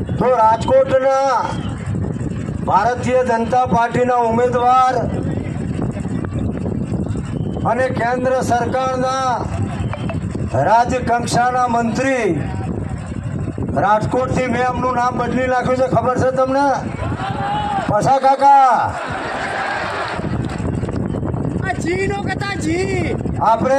તો રાજકોટના ભારતીય જનતા પાર્ટીના ઉમેદવાર અને કેન્દ્ર સરકારના રાજ્ય કક્ષાના મંત્રી રાજકોટથી મેં એમનું નામ બદલી નાખ્યું છે, ખબર છે તમને? પસા કાકા આપણે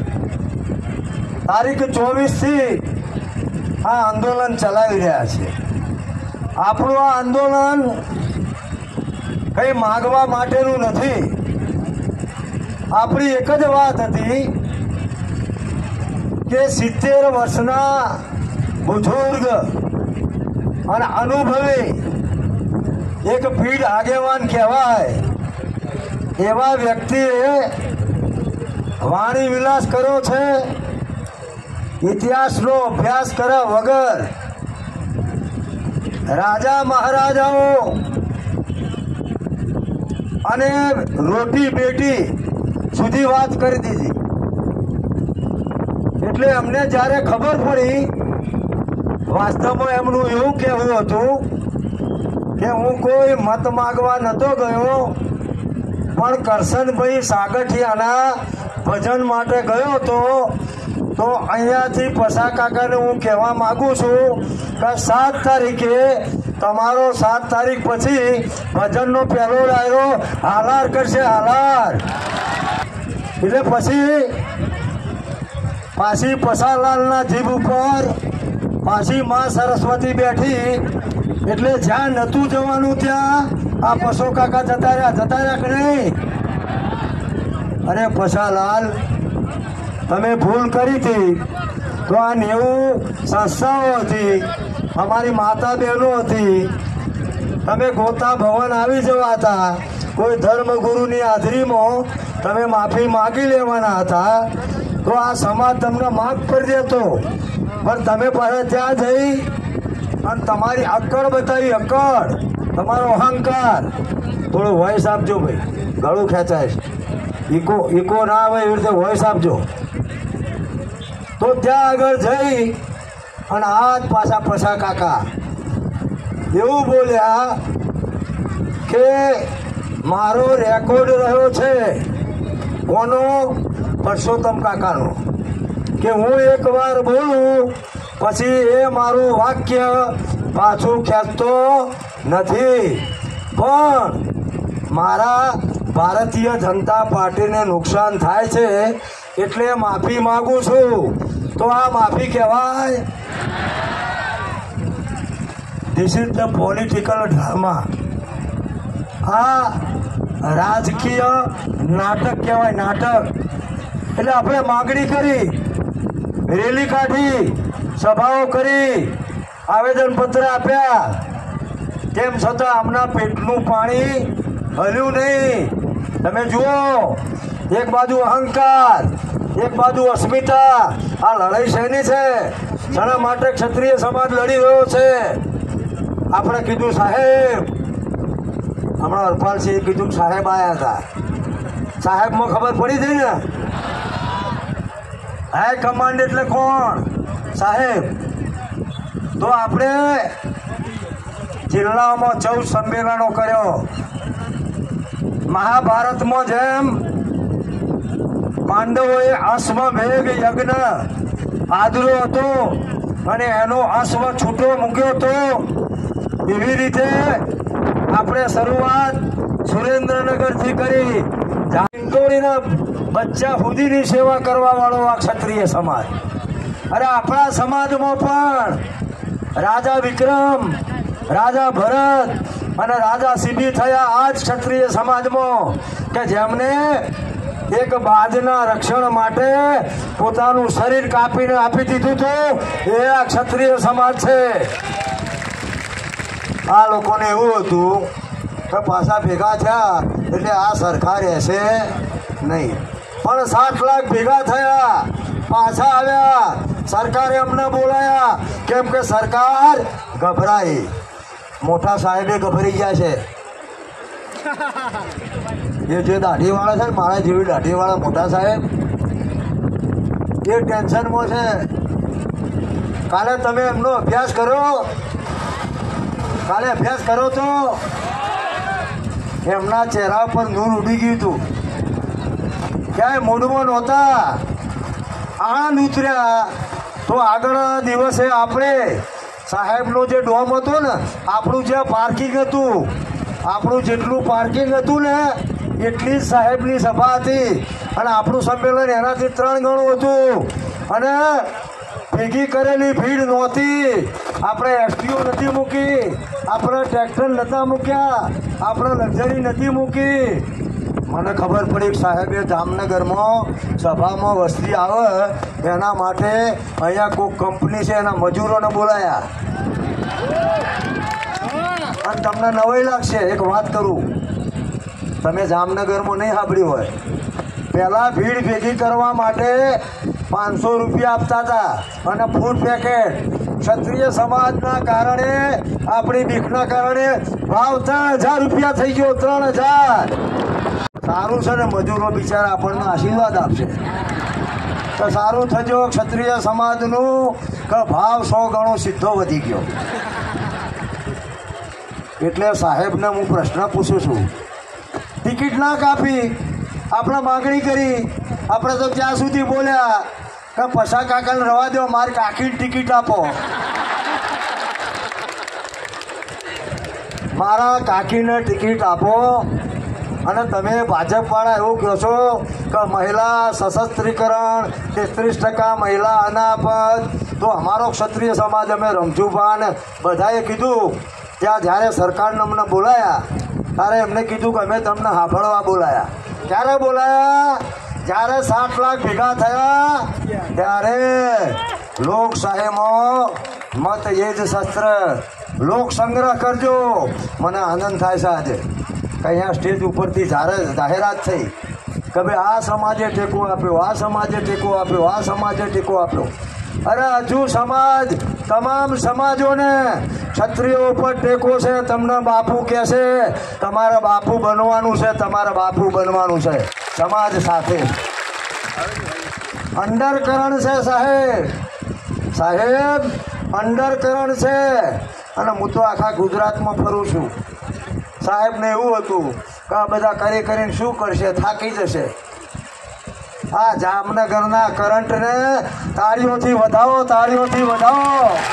તારીખ 24થી આ આંદોલન ચલાવી રહ્યા છીએ. આપણું આ આંદોલન કઈ માગવા માટેનું નથી. આપણી એક જ વાત હતી કે 70 વર્ષના બુઝુર્ગ અને અનુભવી એક પીઢ આગેવાન કહેવાય એવા વ્યક્તિએ વાણી વિલાસ કર્યો છે. ઇતિહાસનો અભ્યાસ કર્યા વગર રાજા મહારાજાઓ અને રોટી બેટી સુધી વાત કરી દીધી. એટલે અમને જ્યારે ખબર પડી, વાસ્તવમાં એમનું એવું કહેવું હતું કે હું કોઈ મત માગવા નતો ગયો, પણ કરશનભાઈ સાગઠિયાના ભજન માટે ગયો હતો. તો અહીંયાથી પસા કાકાને હું કહેવા માગું છું કે 7 તારીખે તમારો 7 તારીખ પછી ભજનનો પહેલો ડાયરો હાલાર કરશે, હાલાર. એટલે પાછી પસાલાલના જીભ ઉપર પાછી માં સરસ્વતી બેઠી. એટલે જ્યાં નતું જવાનું ત્યાં આ પસો કાકા જતા રહ્યા કે નહીં? અરે પસાલાલ, તમે ભૂલ કરી હતી તો આ 90 સંસ્થાઓ હતી, અમારી માતા બહેનો હતી. તમે ગોતા ભવન આવી જવાતા, કોઈ ધર્મગુરુની હાજરીમાં તમે માફી માગી લેવાના હતા, તો આ સમાજ તમને માફ કરી દેતો. પણ તમે પાછા ત્યાં જઈ અને તમારી અક્કડ બતાવી, અક્કડ, તમારો અહંકાર. થોડો વોઇસ આપજો ભાઈ, ગળું ખેંચાય છે. ઇકો ના આવે એવી રીતે વોઇસ આપજો. તો ત્યાં આગળ જઈ અને આજ પાછા પસા કાકા એવું બોલ્યા કે મારો રેકોર્ડ રહ્યો છે કોનો? પરસોત્તમ કાકાનો. કે હું એકવાર બોલું પછી એ મારું વાક્ય પાછું ખેંચતો નથી, પણ મારા ભારતીય જનતા પાર્ટીને નુકસાન થાય છે એટલે માફી માગું છું. તો આ માફી કહેવાય? This is the political drama. આ રાજકીય નાટક કહેવાય, નાટક. એટલે આપણે માગણી કરી, રેલી કાઢી, સભાઓ કરી, આવેદનપત્ર આપ્યા, તેમ છતાં આમના પેટનું પાણી હલ્યું નહીં. તમે જુઓ, એક બાજુ અહંકાર, એક બાજુ અસ્મિતા. આ લડાઈ શેની છે? શેના માટે ક્ષત્રિય સમાજ લડી રહ્યો છે? આપણે કીધું સાહેબ, હમણાં હરપાલસિંહે કીધું સાહેબ આવ્યા હતા. સાહેબમાં ખબર પડી હતી ને? હાઈ કમાન્ડ એટલે કોણ? સાહેબ. તો આપણે જિલ્લામાં 14 સંમેલનો કર્યો. મહાભારતમાં જેમ પાંડવોએ અશ્વમેઘ યજ્ઞ આદર્યો હતો અને એનો અશ્વ છૂટો મૂક્યો હતો, એવી રીતે આપણે શરૂઆત સુરેન્દ્રનગરથી કરી. ઝાંટોળીના બચ્ચા સુધીની સેવા કરવા વાળો આ ક્ષત્રિય સમાજ. અરે આપણા સમાજમાં પણ રાજા વિક્રમ, રાજા ભરત અને રાજા શિબી થયા આ જ ક્ષત્રિય સમાજમાં, કે જેમને એક બાજના રક્ષણ માટે પોતાનું શરીર કાપીને આપી દીધું હતું. એ આ ક્ષત્રિય સમાજ છે. આ લોકોને એવું હતું કે પાછા ભેગા થયા એટલે આ સરખા રહેશે નહીં, પણ 7 લાખ ભેગા થયા, પાછા આવ્યા. સરકારે અમને બોલાયા, કેમ કે સરકાર ગભરાઈ. મોટા સાહેબે ગભરી ગયા છે. એ જે દાઢીવાળા છે ને, મારા જેવી દાઢીવાળા મોટા સાહેબ, એ ટેન્શનમાં છે. કાલે તમે એમનો અભ્યાસ કરો કાલે અભ્યાસ કરો તો એમના ચહેરા પર નૂર ઉડી ગયું હતું, ક્યાંય મૂડમાં નહોતા. આણંદ ઉતર્યા તો આગળ દિવસે આપણે સાહેબનો જે ડોમ હતો ને, આપણું જે પાર્કિંગ હતું, આપણું જેટલું પાર્કિંગ હતું ને એટલી જ સાહેબની સભા હતી, અને આપણું સંમેલન એનાથી 3 ગણું હતું. અને ભેગી કરેલી ભીડ નહોતી. આપણે એસટીઓ નથી મૂકી, આપણે ટ્રેક્ટર નહોતા મૂક્યા, આપણે લક્ઝરી નથી મૂકી. મને ખબર પડી કે સાહેબે જામનગરમાં સભામાં વસ્તી આવે એના માટે અહીંયા કોઈ કંપની છે એના મજૂરોને બોલાયા. અને તમને નવાઈ લાગશે, એક વાત કરું, તમે જામનગરમાં નહીં સાંભળ્યું હોય, પહેલાં ભીડ ભેગી કરવા માટે 500 રૂપિયા આપતા હતા અને ફૂડ પેકેટ. ક્ષત્રિય સમાજના કારણે, આપણી બીકના કારણે ભાવ 3000 રૂપિયા થઈ ગયો. 3000. સારું છે ને, મજૂરો બિચારા આપણને આશીર્વાદ આપશે તો સારું થજો. ક્ષત્રિય સમાજનું કે ભાવ 100 ગણો સીધો વધી ગયો. એટલે સાહેબને હું પ્રશ્ન પૂછું છું, ટિકિટ ના કાપી, આપણે માગણી કરી, આપણે તો ત્યાં સુધી બોલ્યા કે પસા કાકાને રવા દો, મારી કાકીની ટિકિટ આપો. મારા કાકીને ટિકિટ આપો. અને તમે ભાજપવાળા એવું કહો છો કે મહિલા સશસ્ત્રીકરણ, 33% મહિલા અનામત. તો અમારો ક્ષત્રિય સમાજ, અમે રમજુભાન બધાએ કીધું ત્યાં જ્યારે સરકારને અમને બોલાયા ત્યારે એમને કીધું કે અમે તમને સાંભળવા બોલાયા. ક્યારે બોલાયા? જ્યારે 7 લાખ ભેગા થયા ત્યારે લોકશાહીમાં મત એ જ શસ્ત્ર. લોક સંગ્રહ કરજો. મને આનંદ થાય છે આજે કે અહીંયા સ્ટેજ ઉપરથી જાહેરાત થઈ કે ભાઈ આ સમાજે ટેકો આપ્યો, આ સમાજે ટેકો આપ્યો, આ સમાજે ટેકો આપ્યો. અરે હજુ સમાજ, તમામ સમાજોને ક્ષત્રિયો ઉપર ટેકો છે. તમને બાપુ કહે છે, તમારે બાપુ બનવાનું છે, તમારે બાપુ બનવાનું છે સમાજ સાથે. અંડરકરણ છે સાહેબ, સાહેબ અંડરકરણ છે. અને હું તો આખા ગુજરાતમાં ફરું છું. સાહેબને એવું હતું કે આ બધા કરીને શું કરશે, થાકી જશે. આ જામનગરના કરંટને તાળીઓથી વધાવો, તાળીઓથી વધાવો.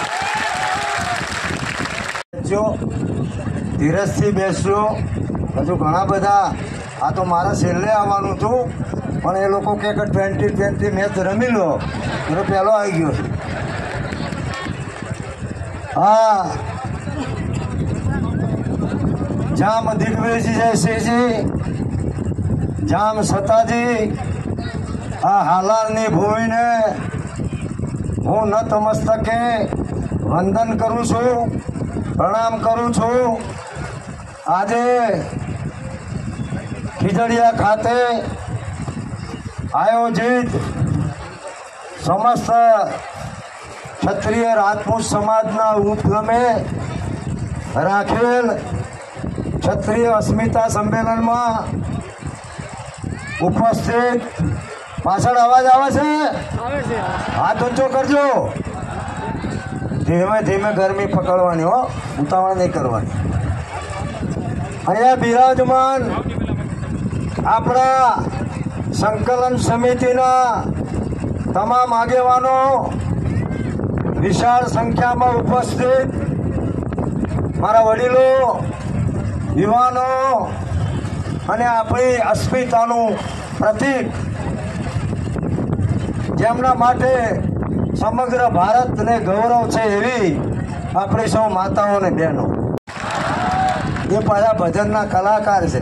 ધીરજથી બેસજો. હજુ ઘણા બધા, આ તો મારા છેલ્લે આવવાનું હતું પણ એ લોકો કે 20-20 મેચ રમી લો એટલે પહેલો આવી ગયો. હા, જામ દિગ્વિજય જયસિંહજી, જામ સતાજી, આ હાલારની ભૂમિને હું નતમસ્તકે વંદન કરું છું, પ્રણામ કરું છું. આજે ખીજડીયા ખાતે આયોજિત સમસ્ત ક્ષત્રિય રાજપૂત સમાજના ઉપક્રમે રાખેલ ક્ષત્રિય અસ્મિતા સંમેલનમાં ઉપસ્થિત, પાછળ અવાજ આવે છે? હાથ ઊંચો કરજો. ધીમે ધીમે ગરમી પકડવાની હો, ઉતાવળ નહીં કરવાની. અહીંયા બિરાજમાન આપણા સંકલન સમિતિના તમામ આગેવાનો, વિશાળ સંખ્યામાં ઉપસ્થિત મારા વડીલો, યુવાનો અને આપણી અસ્મિતાનું પ્રતીક, જેમના માટે સમગ્ર ભારતને ગૌરવ છે એવી આપણી સૌ માતાઓ અને બહેનો, એ પાછા ભજનના કલાકાર છે.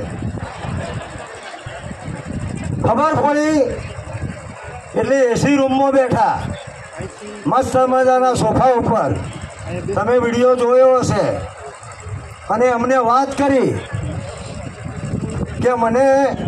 ખબર પડી એટલે એસી રૂમમાં બેઠા, મસ્ત મજાના સોફા ઉપર, તમે વિડીયો જોયો હશે. અને અમને વાત કરી કે મને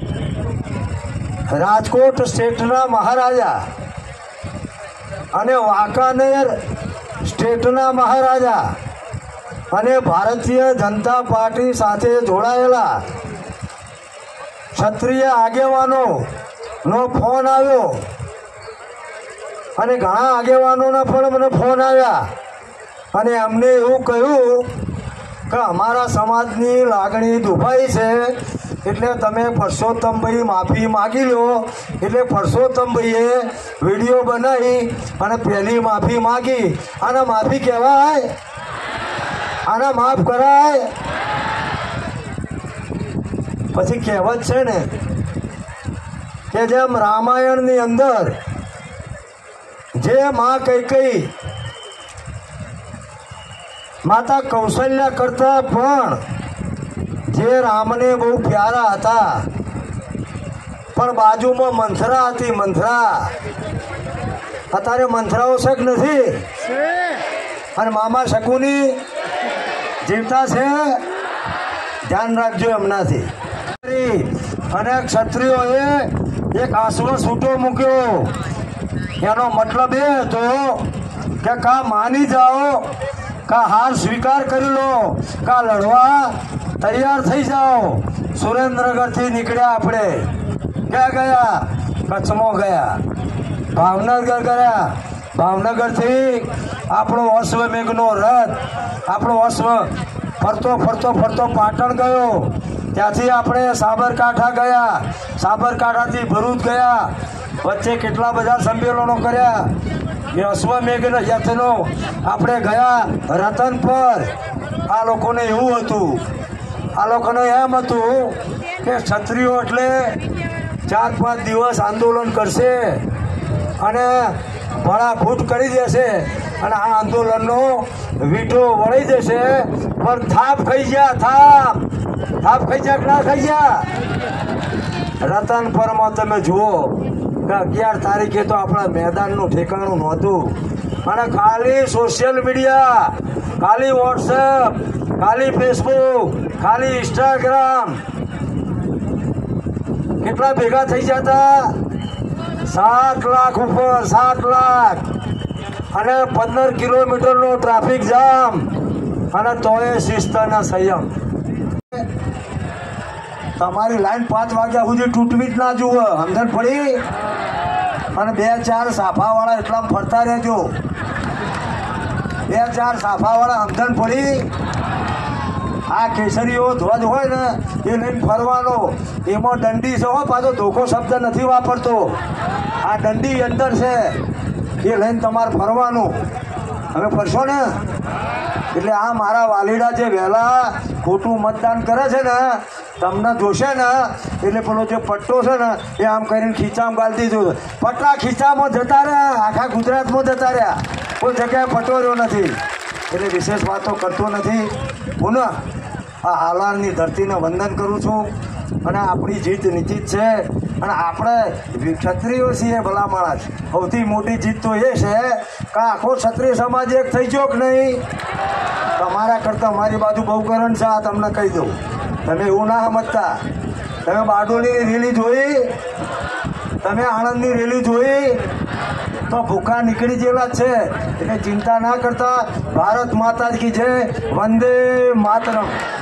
રાજકોટ સ્ટેટના મહારાજા અને વાંકાનેર સ્ટેટના મહારાજા અને ભારતીય જનતા પાર્ટી સાથે જોડાયેલા ક્ષત્રિય આગેવાનોનો ફોન આવ્યો અને ઘણા આગેવાનોના પણ મને ફોન આવ્યા અને અમને એવું કહ્યું કે અમારા સમાજની લાગણી દુભાઈ છે, એટલે તમે પરસોત્તમભાઈ માફી માગી લો. એટલે પરસોત્તમભાઈએ વિડીયો બનાવી અને પહેલી માફી માગી. આને માફી કહેવાય? આને માફ કરાય? પછી કહેવત છે ને કે જેમ રામાયણની અંદર જે માં કૈકેયી માતા કૌશલ્યા કરતા પણ જે રામને બહુ પ્યારા હતા, પણ બાજુમાં મંથરા હતી. મંથરા અત્યારે મંથરાઓ શક નથી, અને મામા શકુની જીવતા છે. ધ્યાન રાખજો એમનાથી. અને ક્ષત્રિયોએ એક આશ્વ છૂટો મૂક્યો. એનો મતલબ એ હતો કે કા માની જાઓ, કા હાર સ્વીકાર કરી લો, કા લડવા તૈયાર થઈ જાઓ. સુરેન્દ્રગઢથી નીકળ્યા આપણે. ક્યાં ગયા? કચ્છમાં ગયા. ભાવનગર ગયા. ભાવનગરથી આપણો અશ્વમેઘનો રથ, આપણો અશ્વ ફરતો ફરતો ફરતો પાટણ ગયો. ત્યાંથી આપણે સાબરકાંઠા ગયા. સાબરકાંઠાથી ભરૂચ ગયા. વચ્ચે કેટલા બધા સંમેલનો કર્યા. એ અશ્વમેઘ યથનો આપણે ગયા રતનપર. આ લોકોને એવું હતું, આ લોકોને એમ હતું કે ક્ષત્રિયો એટલે 4-5 દિવસ આંદોલન કરશે અને ભડાફૂટ કરી દેશે, અને આ આંદોલનનો વીંટો વળી જશે. પણ થાપ ખાઈ ગયા. થાપ ખાઈ ગયા કે ના ખાઈ ગયા? રતનપરમાં તમે જુઓ કે 11 તારીખે તો આપણા મેદાનનું ઠેકાણું નહોતું, અને ખાલી સોશિયલ મીડિયા, ખાલી વોટ્સએપ, ખાલી ફેસબુક, ખાલી ઇન્સ્ટાગ્રામ કેટલા ભેગા થઈ જતા? 7 લાખ ઉપર. 7 લાખ. અને 15 કિલોમીટરનો ટ્રાફિક જામ, અને તોય શિસ્ત અને સંયમ. તમારી લાઈન 5 વાગ્યા સુધી તૂટવી જ ના જુઓ. સમજણ પડી? અને 2-4 સાફાવાળા એટલામાં ફરતા રહેજો. 2-4 સાફાવાળા. સમજણ પડી? આ કેસરીઓ ધ્વજ હોય ને એ લઈને ફરવાનો. એમાં દંડી છે. હો, પાછો ધોખો શબ્દ નથી વાપરતો. આ દંડી અંદર છે, એ લઈને તમારે ફરવાનું. હવે ફરશો ને? એટલે આ મારા વાલીડા જે વહેલા ખોટું મતદાન કરે છે ને, તમને જોશે ને એટલે પેલો જે પટ્ટો છે ને એ આમ કરીને ખીચામાં ગાળી દીધું. પટ્ટા ખીચામાં જતા રહ્યા, આખા ગુજરાતમાં જતા રહ્યા. કોઈ જગ્યાએ પટ્ટો રહ્યો નથી. એટલે વિશેષ વાતો કરતો નથી. પુનઃ આ હાલારની ધરતીને વંદન કરું છું. અને આપણી જીત નિશ્ચિત છે, અને આપણે ક્ષત્રિયો છીએ ભલા માણસ. સૌથી મોટી જીત તો એ છે કે આખો ક્ષત્રિય સમાજ એક થઈ ગયો કે નહીં? તમારા કરતાં મારી બાજુ બહુ કરણ છે. આ તમને કહી દઉં. તમે એવું ના સમજતા. તમે બારડોલીની રેલી જોઈ? તમે આણંદની રેલી જોઈ? તો ભૂખા નીકળી જેલા જ છે. એટલે ચિંતા ના કરતા. ભારત માતા કી જય. વંદે માતરમ.